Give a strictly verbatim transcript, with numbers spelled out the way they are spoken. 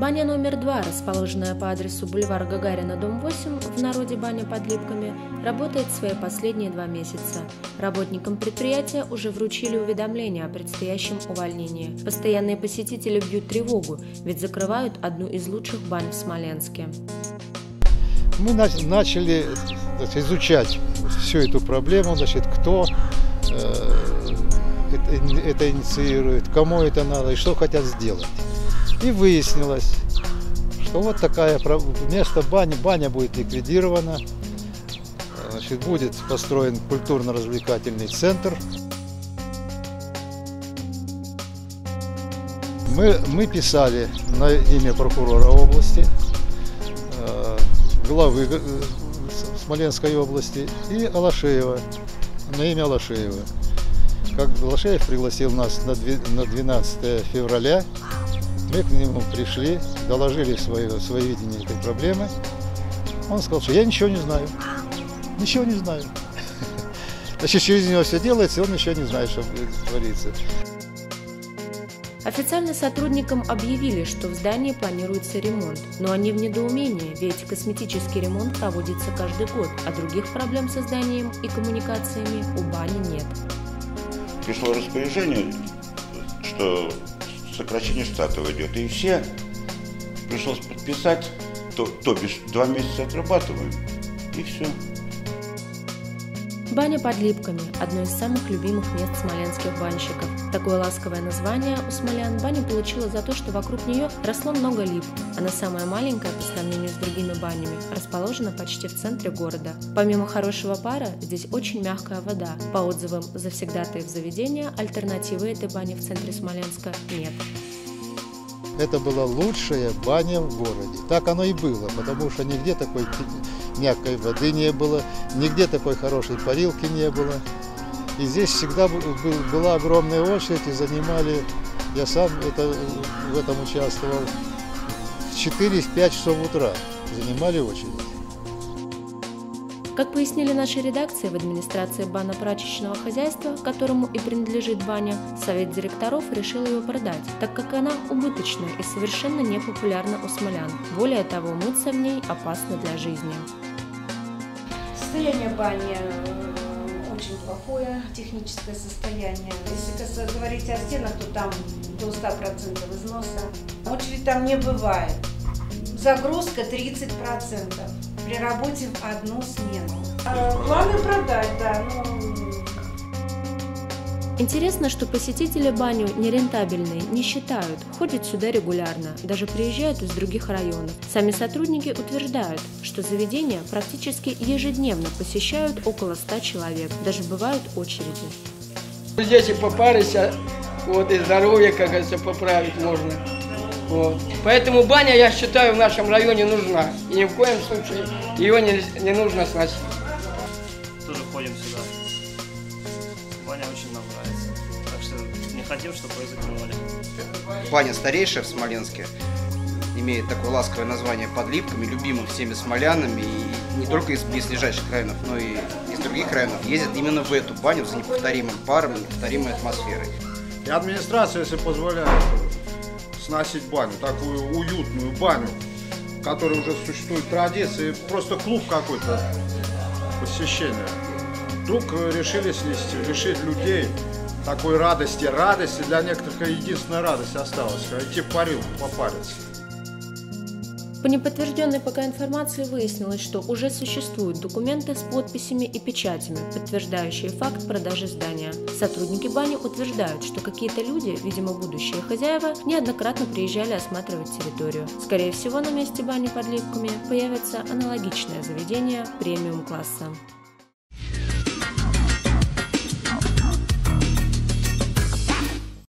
Баня номер два, расположенная по адресу бульвар Гагарина, дом восемь, в народе баня под Липками, работает свои последние два месяца. Работникам предприятия уже вручили уведомление о предстоящем увольнении. Постоянные посетители бьют тревогу, ведь закрывают одну из лучших бань в Смоленске. Мы начали значит, изучать всю эту проблему, значит, кто э, это, это инициирует, кому это надо и что хотят сделать. И выяснилось, что вот такая вместо бани, баня будет ликвидирована, значит, будет построен культурно-развлекательный центр. Мы, мы писали на имя прокурора области, главы Смоленской области и Алашеева, на имя Алашеева. Как Алашеев пригласил нас на двенадцатое февраля, мы к нему пришли, доложили свое, свое видение этой проблемы. Он сказал, что я ничего не знаю, ничего не знаю. Значит, через него все делается, и он еще не знает, что творится. Официально сотрудникам объявили, что в здании планируется ремонт, но они в недоумении, ведь косметический ремонт проводится каждый год, а других проблем со зданием и коммуникациями у бани нет. Пришло распоряжение, что сокращение штатов идет, и все пришлось подписать, то, то бишь два месяца отрабатываем, и все. Баня под Липками – одно из самых любимых мест смоленских банщиков. Такое ласковое название у смолян баня получила за то, что вокруг нее росло много лип. Она самая маленькая по сравнению с другими банями, расположена почти в центре города. Помимо хорошего пара, здесь очень мягкая вода. По отзывам завсегдатаев заведения, альтернативы этой бани в центре Смоленска нет. Это была лучшая баня в городе. Так оно и было, потому что нигде такой мягкой воды не было, нигде такой хорошей парилки не было. И здесь всегда был, была огромная очередь, и занимали, я сам это, в этом участвовал, в четыре-пять часов утра занимали очередь. Как пояснили нашей редакции, в администрации банно-прачечного хозяйства, которому и принадлежит баня, совет директоров решил ее продать, так как она убыточная и совершенно не популярна у смолян. Более того, мыться в ней опасно для жизни. Состояние бани очень плохое, техническое состояние. Если говорить о стенах, то там до ста процентов износа. Очередь там не бывает. Загрузка тридцать процентов. При работе в одну смену. Планы продать, да. Ну... Интересно, что посетители баню нерентабельной не считают, ходят сюда регулярно, даже приезжают из других районов. Сами сотрудники утверждают, что заведения практически ежедневно посещают около ста человек, даже бывают очереди. Здесь и попариться, вот, и здоровье, как говорится, поправить можно. Вот. Поэтому баня, я считаю, в нашем районе нужна. И ни в коем случае ее не, не нужно сносить. Тоже ходим сюда. Баня очень нам нравится. Так что не хотим, чтобы ее закрывали. Баня старейшая в Смоленске. Имеет такое ласковое название под Липками, любимым всеми смолянами. И не только из близлежащих районов, но и из других районов ездят именно в эту баню за неповторимым паром, неповторимой атмосферой. И администрация, если позволяет, сносить баню, такую уютную баню, в которой уже существует традиции, просто клуб какой-то посещения. Вдруг решили снести, лишить людей такой радости. Радости для некоторых единственная радость осталась, идти в парилку попариться. По неподтвержденной пока информации выяснилось, что уже существуют документы с подписями и печатями, подтверждающие факт продажи здания. Сотрудники бани утверждают, что какие-то люди, видимо будущие хозяева, неоднократно приезжали осматривать территорию. Скорее всего, на месте бани под Липками появится аналогичное заведение премиум-класса.